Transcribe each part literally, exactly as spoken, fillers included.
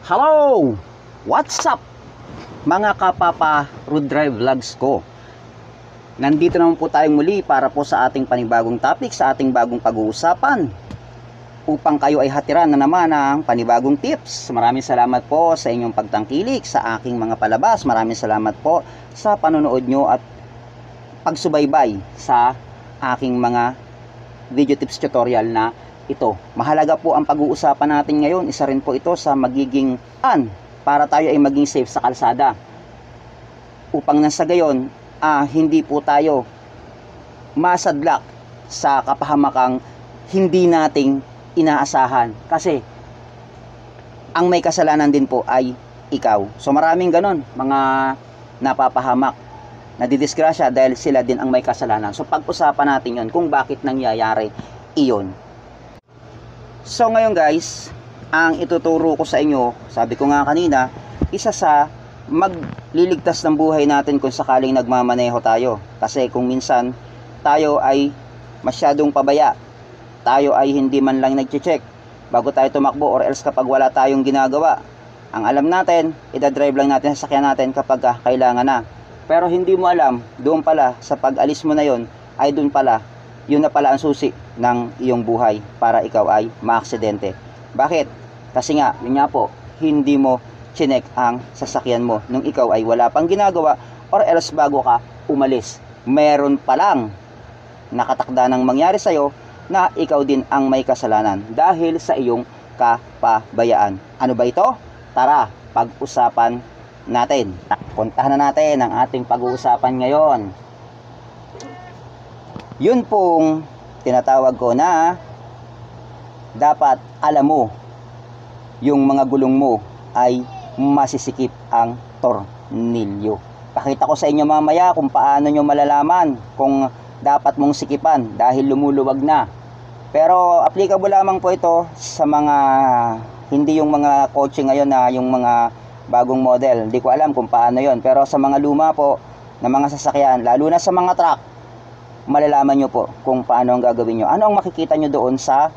Hello! What's up? Mga kapapa Road Drive Vlogs ko. Nandito naman po tayong muli para po sa ating panibagong topic, sa ating bagong pag-uusapan, upang kayo ay hatiran na naman ng panibagong tips. Maraming salamat po sa inyong pagtangkilik sa aking mga palabas. Maraming salamat po sa panonood nyo at pagsubaybay sa aking mga video tips tutorial na ito. Mahalaga po ang pag-uusapan natin ngayon. Isa rin po ito sa magiging an para tayo ay maging safe sa kalsada. Upang nasa gayon, ah, hindi po tayo masadlak sa kapahamakang hindi nating inaasahan. Kasi ang may kasalanan din po ay ikaw. So maraming ganon, mga napapahamak, nadidisgrasya dahil sila din ang may kasalanan. So pag-usapan natin yon kung bakit nangyayari iyon. So ngayon guys, ang ituturo ko sa inyo, sabi ko nga kanina, isa sa magliligtas ng buhay natin kung sakaling nagmamaneho tayo. Kasi kung minsan tayo ay masyadong pabaya, tayo ay hindi man lang nag-check bago tayo tumakbo, or else kapag wala tayong ginagawa, ang alam natin, idadrive lang natin sa sasakyan natin kapag ah, kailangan na. Pero hindi mo alam, doon pala sa pag-alis mo na yon, ay doon pala, yun na pala ang susi ng iyong buhay para ikaw ay maaksidente. Bakit? Kasi nga, yun nga po, hindi mo chinek ang sasakyan mo nung ikaw ay wala pang ginagawa, or else bago ka umalis, meron palang nakatakda ng mangyari sa'yo na ikaw din ang may kasalanan dahil sa iyong kapabayaan. Ano ba ito? Tara, pag-usapan natin. Puntahan na natin ang ating pag-uusapan ngayon. Yun pong tinatawag ko na dapat alam mo yung mga gulong mo ay masisikip ang tornilyo. Pakita ko sa inyo mamaya kung paano nyo malalaman kung dapat mong sikipan dahil lumuluwag na. Pero applicable lamang po ito sa mga hindi yung mga kotse ngayon na yung mga bagong model. Hindi ko alam kung paano yon. Pero sa mga luma po na mga sasakyan, lalo na sa mga truck, malalaman nyo po kung paano ang gagawin nyo. Ano ang makikita nyo doon sa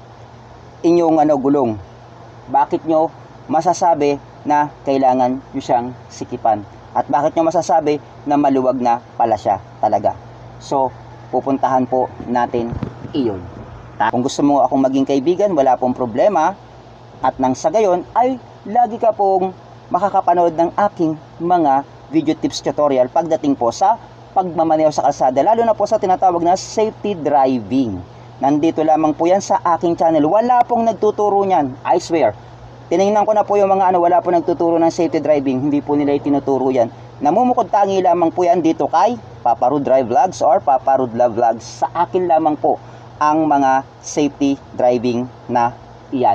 inyong ano, gulong? Bakit nyo masasabi na kailangan nyo siyang sikipan? At bakit nyo masasabi na maluwag na pala siya talaga? So, pupuntahan po natin iyon. Kung gusto mo akong maging kaibigan, wala pong problema. At nang sa gayon ay lagi ka pong makakapanood ng aking mga video tips tutorial pagdating po sa pagmamaneho sa kalsada, lalo na po sa tinatawag na safety driving. Nandito lamang po yan sa aking channel. Wala pong nagtuturo niyan, I swear. Tinignan ko na po yung mga ano, wala pong nagtuturo ng safety driving. Hindi po nila itinuturo yan. Namumukod tangi lamang po yan dito kay Papa Road Drive Vlogs or Papa Road Love Vlogs. Sa akin lamang po ang mga safety driving na iyan.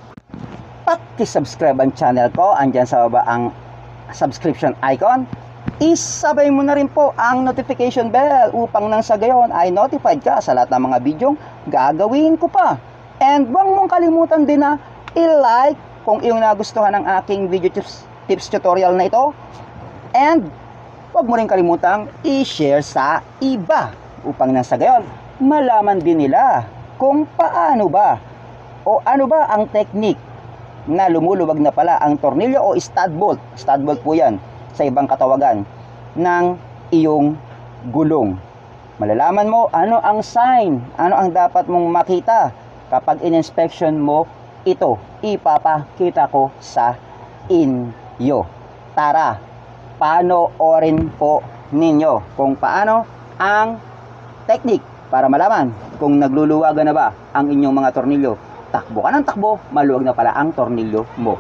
Paki-subscribe ang channel ko. Andyan sa baba ang subscription icon. Isabay mo na rin po ang notification bell upang nang sa gayon ay notified ka sa lahat ng mga bidyong gagawin ko pa. And huwag mong kalimutan din na i-like kung iyong nagustuhan ng aking video tips, tips tutorial na ito. And huwag mo rin kalimutang i-share sa iba upang nang sa gayon malaman din nila kung paano ba o ano ba ang technique na lumuluwag na pala ang tornilyo o stud bolt. Stud bolt po yan sa ibang katawagan ng iyong gulong. Malalaman mo ano ang sign, ano ang dapat mong makita kapag in-inspection mo ito. Ipapakita ko sa inyo. Tara, panoorin po ninyo kung paano ang technique para malaman kung nagluluwagan na ba ang inyong mga tornilyo. Takbo ka ng takbo, maluwag na pala ang tornilyo mo.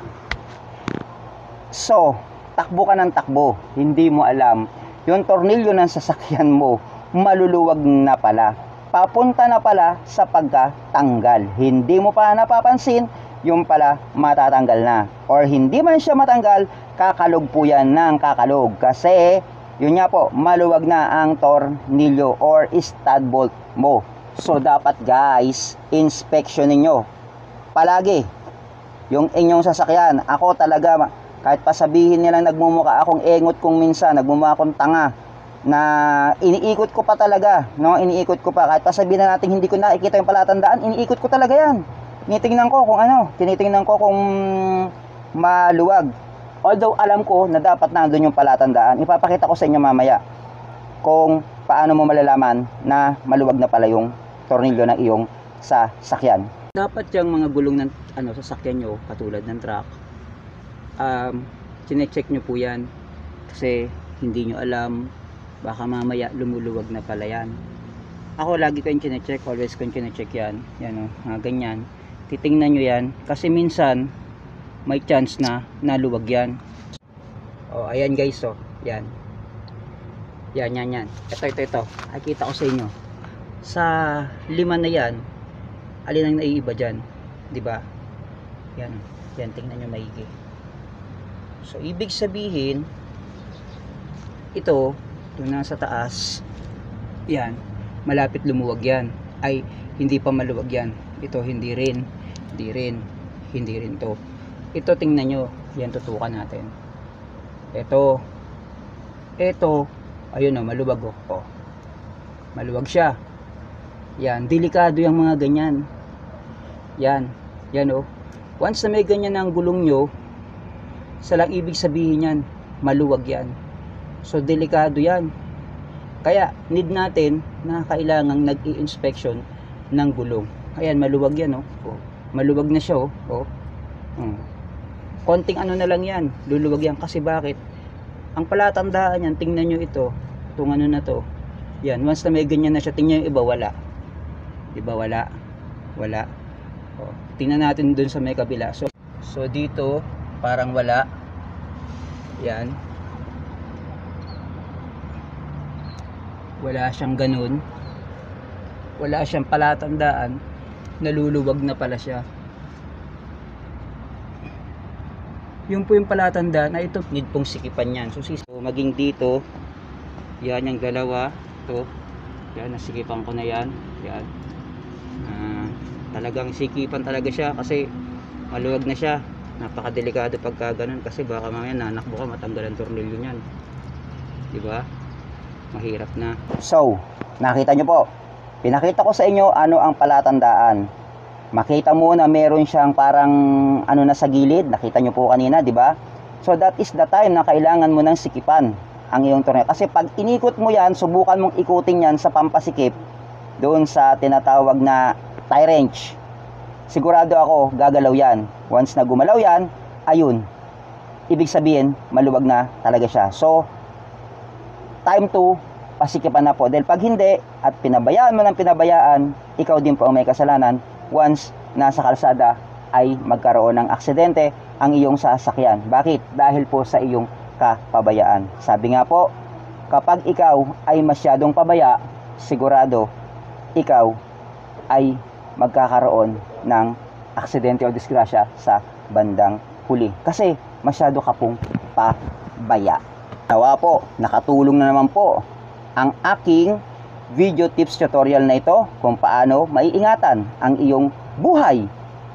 So, takbo ka ng takbo, hindi mo alam, yung tornilyo ng sasakyan mo, maluluwag na pala. Papunta na pala sa pagkatanggal. Hindi mo pa napapansin, yung pala matatanggal na. Or hindi man siya matanggal, kakalog po yan ng kakalog. Kasi, yun nga po, maluwag na ang tornilyo or stud bolt mo. So, dapat guys, inspection ninyo palagi yung inyong sasakyan. Ako talaga, kahit pa sabihin nilang nagmumukha akong engot kung minsan, nagmumukha akong tanga, na iniikot ko pa talaga, no? Iniikot ko pa, kahit pa sabihin na natin hindi ko nakikita yung palatandaan, iniikot ko talaga yan. Tinitingnan ko kung ano, tinitingnan ko kung maluwag. Although alam ko na dapat nandun yung palatandaan, ipapakita ko sa inyo mamaya kung paano mo malalaman na maluwag na pala yung tornilyo ng iyong sasakyan. Dapat yung mga gulong ng ano, sasakyan nyo, katulad ng truck, um, chinecheck nyo po yan kasi hindi nyo alam, baka mamaya lumuluwag na pala yan. Ako lagi ko yung chinecheck, always ko yung chinecheck yan, yan o, mga ganyan. Titingnan nyo yan kasi minsan may chance na naluwag yan. O, ayan guys, o, yan. Yan, yan, yan. Ito, ito, ito. Nakikita ko sa inyo. Sa lima na yan, alin ang naiiba dyan? Diba? Yan, yan, tingnan nyo maigi. So, ibig sabihin, ito, ito nasa taas, yan, malapit lumuwag yan. Ay, hindi pa maluwag yan. Ito, hindi rin. Hindi rin. Hindi rin to. Ito, tingnan nyo. Yan, tutukan natin. Ito. Ito. Ayun o, maluwag o. Oh. Maluwag siya. Yan. Delikado yung mga ganyan. Yan. Yan o. Once na may ganyan ang gulong nyo, sa lang ibig sabihin yan, maluwag yan. So, delikado yan. Kaya, need natin na kailangang nag-i-inspection ng gulong. Ayan, maluwag yan o. Oh. Maluwag na siya o. Oh. Hmm. Konting ano na lang yan, luluwag yan. Kasi bakit? Ang palatandaan yan, tingnan nyo ito, itong ano na to, yan, once na may ganyan na siya, tingnan yung iba, wala. Diba, wala? Wala. O, tingnan natin dun sa may kabila. So, so dito, parang wala. Yan. Wala siyang ganun. Wala siyang palatandaan, naluluwag na pala siya. Yung po yung palatandaan na ito, need pong sikipan yan. So, so maging dito, yan yung dalawa, ito, yan, nasikipan ko na yan, yan. Uh, talagang sikipan talaga siya kasi maluwag na siya. Napakadelikado pagka ganun kasi baka mamaya nanakbo ka, matanggal ang tornilyo niyan. Diba? Mahirap na. So, nakita nyo po, pinakita ko sa inyo ano ang palatandaan. Makita mo na meron siyang parang ano na sa gilid, nakita nyo po kanina, di ba? So that is the time na kailangan mo ng sikipan ang iyong tornilyo. Kasi pag inikot mo yan, subukan mong ikutin yan sa pampasikip doon sa tinatawag na tie wrench. Sigurado ako, gagalaw yan. Once na gumalaw yan, ayun. Ibig sabihin, maluwag na talaga siya. So, time to pasikipan na po. Dahil pag hindi, at pinabayaan mo ng pinabayaan, ikaw din po ang may kasalanan. Once nasa kalsada ay magkaroon ng aksidente ang iyong sasakyan. Bakit? Dahil po sa iyong kapabayaan. Sabi nga po, kapag ikaw ay masyadong pabaya, sigurado ikaw ay magkakaroon ng aksidente o disgrasya sa bandang huli. Kasi masyado ka pong pabaya. Nawa po, nakatulong na naman po ang aking video tips tutorial na ito kung paano maiingatan ang iyong buhay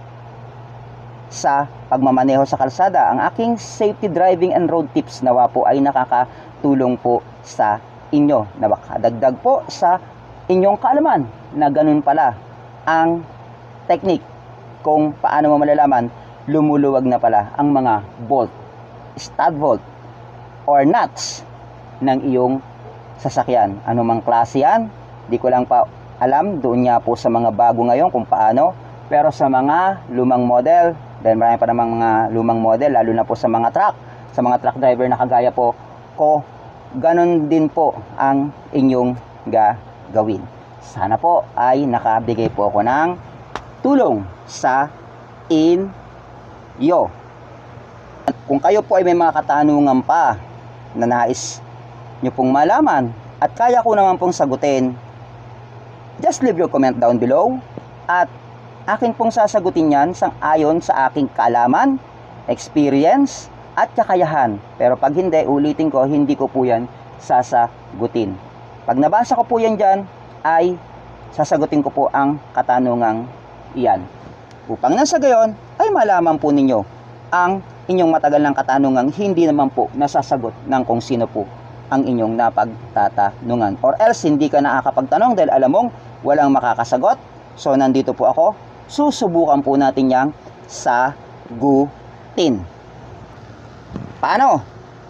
sa pagmamaneho sa kalsada. Ang aking safety driving and road tips nawa po ay nakakatulong po sa inyo, na makadagdag po sa inyong kaalaman na ganun pala ang technique kung paano mo malalaman lumuluwag na pala ang mga bolt, stud bolt or nuts ng iyong sasakyan. Ano mang klase yan, di ko lang pa alam. Doon nga po sa mga bago ngayon kung paano. Pero sa mga lumang model, dahil marami pa namang mga lumang model, lalo na po sa mga truck, sa mga truck driver na kagaya po ko, ganon din po ang inyong gagawin. Sana po ay nakabigay po ako ng tulong sa inyo. Kung kayo po ay may mga katanungan pa na nais nyo pong malaman at kaya ko naman pong sagutin, just leave your comment down below at akin pong sasagutin yan sang ayon sa aking kaalaman, experience at kakayahan. Pero pag hindi, ulitin ko, hindi ko po yan sasagutin. Pag nabasa ko po yan dyan, ay sasagutin ko po ang katanungang iyan. Upang nasa gayon, ay malaman po ninyo ang inyong matagal ng katanungang hindi naman po nasasagot ng kung sino po ang inyong napagtatanungan. Or else, hindi ka nakakapagtanong dahil alam mong walang makakasagot. So, nandito po ako. Susubukan po natin yang sagutin. Paano?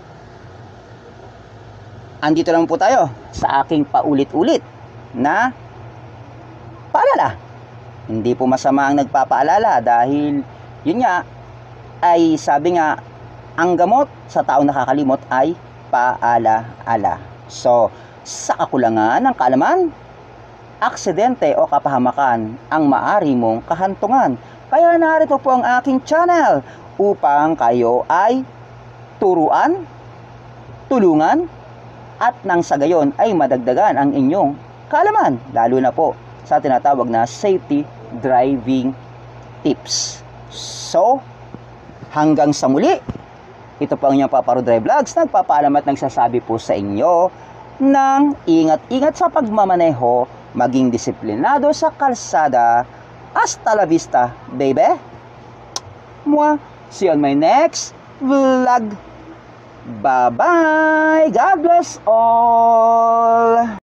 Andito naman po tayo sa aking paulit-ulit na paalala. Hindi po masama ang nagpapaalala dahil yun nga ay sabi nga ang gamot sa taong nakakalimot ay paala-ala. So, sa kakulangan ng kaalaman, aksidente o kapahamakan ang maari mong kahantungan. Kaya narito po ang aking channel upang kayo ay turuan, tulungan, at nang sa gayon ay madagdagan ang inyong kaalaman, lalo na po sa tinatawag na safety driving tips. So, hanggang sa muli, ito po ang inyong Papa Rod Drive Vlogs, nagpapaalam at nagsasabi po sa inyo ng ingat-ingat sa pagmamaneho, maging disiplinado sa kalsada. Hasta la vista, baby! Mwah! See you on my next vlog. Bye-bye! God bless all!